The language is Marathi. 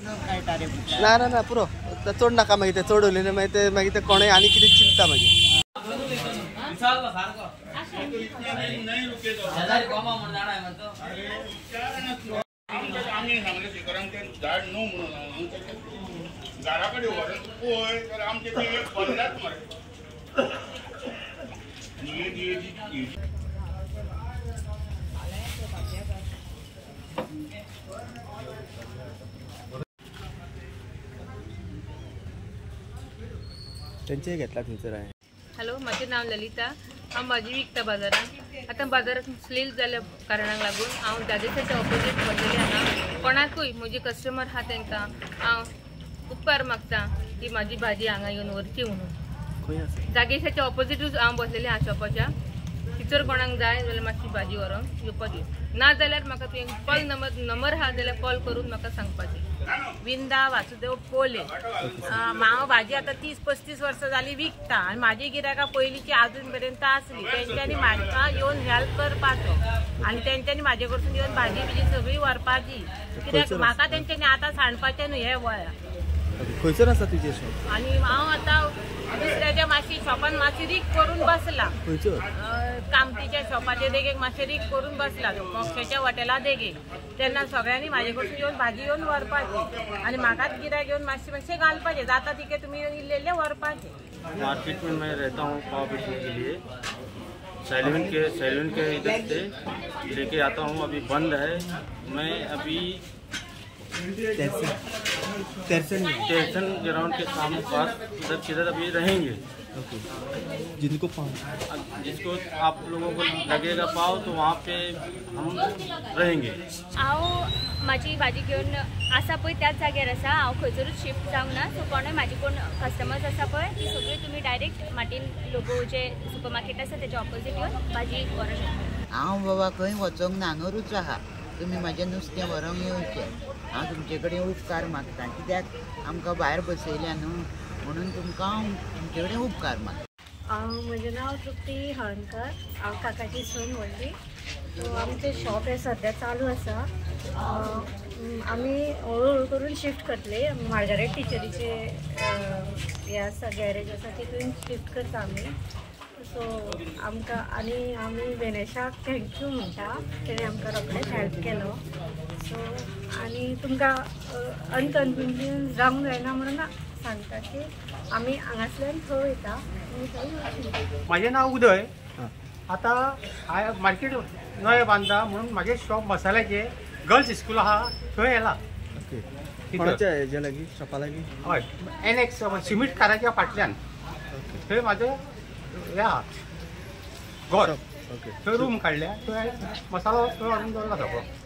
ना ना ना पुरो चोड नाका मागीर ते चड उलयले मागीर ते कोणें आनी कितें चिंता मागीर त्यांचे घेतला थंयसर हांवें. हॅलो, माझे नाव ललिता. हांव भाजी विकता बाजारात. आतां बाजारात स्लील जाल्या कारणाक लागून हांव दादेसाच्या ऑपोजीट बसलेले हांगा. कोणाकूय म्हजे कस्टमर आहा तांकां हांव उपकार मागता की म्हाजी भाजी हांगा येवन व्हरची म्हणून. जागेशाच्या ऑपोजीटूच हांव बसलेले आहा शॉपाच्या. भितर कोणाक जाय जाल्यार मातशी भाजी व्हरोंक येवपाची. ना जाल्यार म्हाका तुवें कॉल नंबर आहा जाल्यार कॉल करून म्हाका सांगपाचें. विंदा वासुदेव पोले. हांव भाजी आतां 30-35 वर्सां जाली विकता आनी म्हाजी गिरायकां पयलींची आजून पर्यंत आसली. तेंच्यांनी म्हाका येवन हेल्प करपाचो आनी तेंच्यांनी म्हाजे कडसून येवन भाजी बिजी सगळी व्हरपाची. कित्याक म्हाका तेंच्यांनी आतां सांडपाचें न्हू हे वया. खंयसर आसा तुजें शॉप? आनी हांव आतां दुसऱ्याच्या मातशी शॉपान मातशी रीक करून बसला. कामतीच्या शॉपाचे देगेक मातशें रीक करून बसला. मोक्षाच्या हॉटेला देगेक. तेन्ना सगळ्यांनी म्हाजे कडसून येवन भाजी येवन व्हरपाची आनी म्हाकाच गिरायक घेवन मातशें घालपाचें. जाता तिके तुमी इल्लेले व्हरपाचे. मार्केट में मैं रहता हूँ पाव बेचने के लिए. सैलून के इधर से लेके आता हूँ. अभी बंद है. मैं अभी स्टेशन ग्राउंड के सामने पास उधर किधर अभी रहेंगे. जिसको आप लोगों को लगेगा पाव तो वहाँ पे हम रहेंगे. हांव म्हाजी भाजी घेवन आसा पळय त्याच जाग्यार आसा. हांव खंयसरूच शिफ्ट जावंक ना. सो कोणूय म्हाजी कोण कस्टमर्स आसा पळय ती सगळी तुमी डायरेक्ट मार्टीन लोगो जे सुपर मार्केट आसा तेच्या ऑपोजीट येवन भाजी व्हरोंक शकता. हांव बाबा खंय वचोंक ना, हांगारूच आहा. तुमी म्हाजें नुस्तें व्हरोंक येवचें. हांव तुमचे कडेन उपकार मागता. कित्याक आमकां भायर बसयल्या न्हू म्हणून तुमकां हांव तुमचे कडेन उपकार मागता. म्हजें नाव तृप्ती हळणकर. हांव काकाची सून व्हडली. सो आमचें शॉप हे सद्या चालू आसा. आमी हळू करून शिफ्ट करतले. मार्गारेट टिचरीचे हे आसा गॅरेज आसा तितून शिफ्ट करता आमी. सो आमकां आनी आमी वेनेशाक थँक्यू म्हणटा. तेणें आमकां रोखडेंच हेल्प केलो. सो आनी तुमकां अनकन्विनियन्स जावंक जायना म्हणून सांगता की आमी हांगासल्यान थंय वयता. माझे नाव उदय. आता मार्केट नवे बांधता म्हणून माझे शॉप मसाल्याचे गर्ल्स स्कूल आहा थंय येला. कोणाच्या हेज्या लागीं शॉपा लागीं? हय, NX सिमीट काराच्या फाटल्यान थंय म्हाजें हे आहा घर. थंय रूम काडल्या. थंय मसालो थंय हाडून दवरला सगळो.